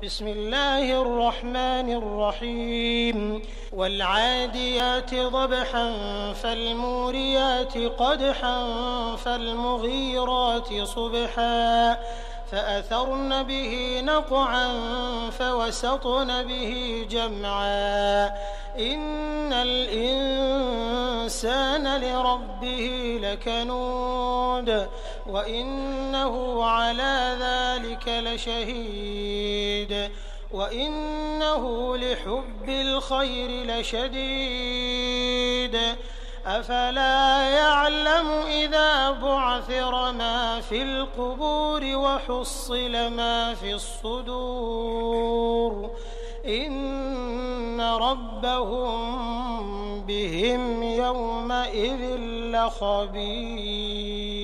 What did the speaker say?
بسم الله الرحمن الرحيم والعاديات ضبحا فالموريات قدحا فالمغيرات صبحا فأثرن به نقعا فوسطن به جمعا إن الإنسان لربه لكنود وإنه على ذلك لشهيد وإنه لحب الخير لشديد أفلا يعلم إذا بعثر ما في القبور وحصل ما في الصدور إن ربهم بهم يومئذ لخبير.